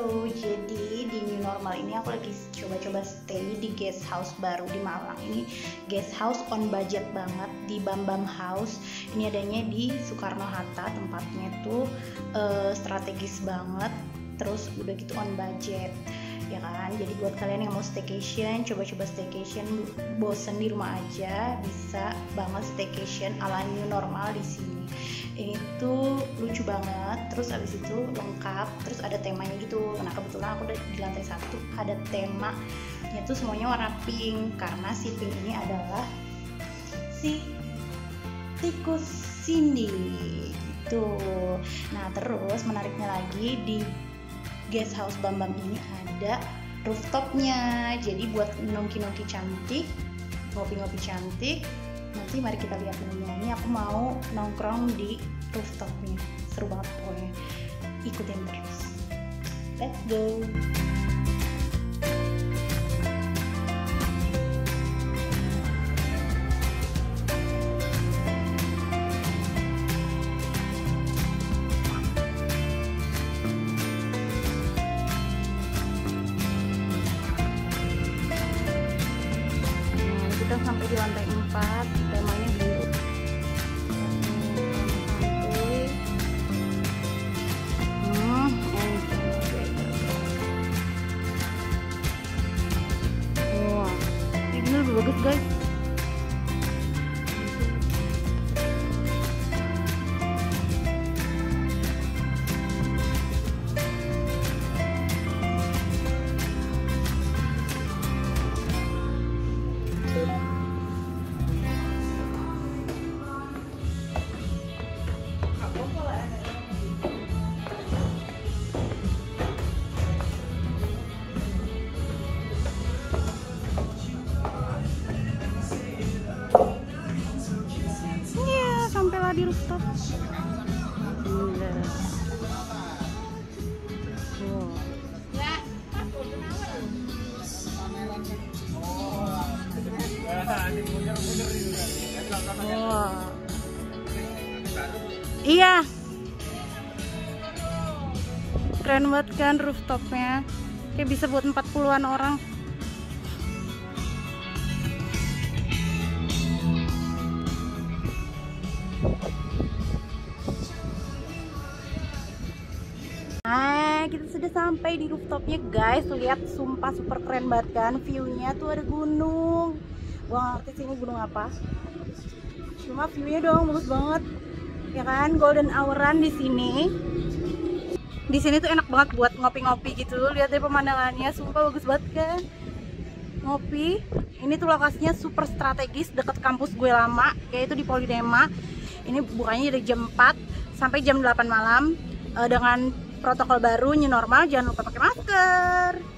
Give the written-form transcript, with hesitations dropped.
Halo, jadi di new normal ini aku lagi coba-coba stay di guest house baru di Malang. Ini guest house on budget banget di Bambam House. Ini adanya di Soekarno-Hatta, tempatnya tuh strategis banget. Terus udah gitu on budget, ya kan? Jadi buat kalian yang mau staycation, coba-coba staycation, bosen di rumah aja, bisa banget staycation ala new normal di sini. Ini tuh lucu banget, terus abis itu lengkap, terus ada temanya gitu. Nah kebetulan aku udah di lantai 1 ada temanya tuh semuanya warna pink, karena si pink ini adalah si tikus Cindy gitu. Nah terus menariknya lagi di guest house Bambam ini ada rooftopnya, jadi buat nongki-nongki cantik, ngopi-ngopi cantik. Nanti mari kita lihat menunya. Ini aku mau nongkrong di rooftopnya, seru banget pokoknya. Ikutin terus, let's go. Kita sampai di lantai 4, temanya biru. Wah, ini lebih bagus guys. Sampailah di rooftop. Gila. Wow. Wow. Iya. Keren banget kan rooftopnya. Kayak bisa buat 40-an orang. Nah, kita sudah sampai di rooftopnya guys. Lihat, sumpah super keren banget kan. View-nya tuh ada gunung. Gua nggak ngerti sih ini gunung apa. Cuma view-nya doang bagus banget. Ya kan, golden houran di sini. Di sini tuh enak banget buat ngopi-ngopi gitu. Lihat deh pemandangannya, sumpah bagus banget kan. Ngopi. Ini tuh lokasinya super strategis dekat kampus gue lama, yaitu di Polidema. Ini bukanya dari jam 4 sampai jam 8 malam dengan protokol baru new normal. Jangan lupa pakai masker.